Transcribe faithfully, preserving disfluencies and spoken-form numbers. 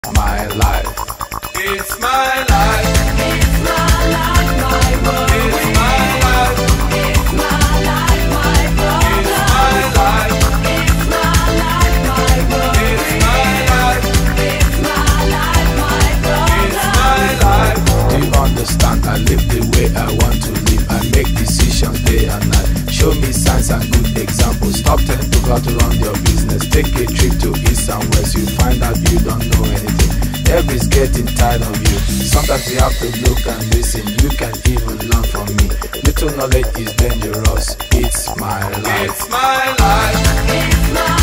My life. It's my life. It's my life, my world. It's my life. It's my life, my brother. It's my life. It's my life, my world. It's my life. It's my life, my brother. It's my life. Do you understand? I live the way I want to live. I make decisions day and night. Show me signs and good examples. Stop telling people how to run your business. Take a trip to east and west. You find out you don't know anything. Everybody's getting tired of you. Sometimes you have to look and listen. You can even learn from me. Little knowledge is dangerous. It's my life. It's my life. It's my